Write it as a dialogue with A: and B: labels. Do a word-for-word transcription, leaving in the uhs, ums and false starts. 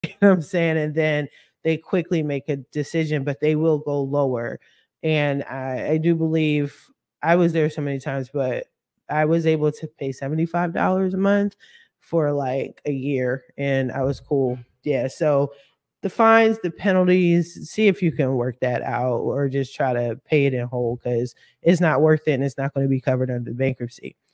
A: You know what I'm saying? And then they quickly make a decision, but they will go lower. And I, I do believe I was there so many times, but I was able to pay seventy-five dollars a month for like a year and I was cool. Yeah. So the fines, the penalties, see if you can work that out or just try to pay it in whole because it's not worth it and it's not going to be covered under bankruptcy.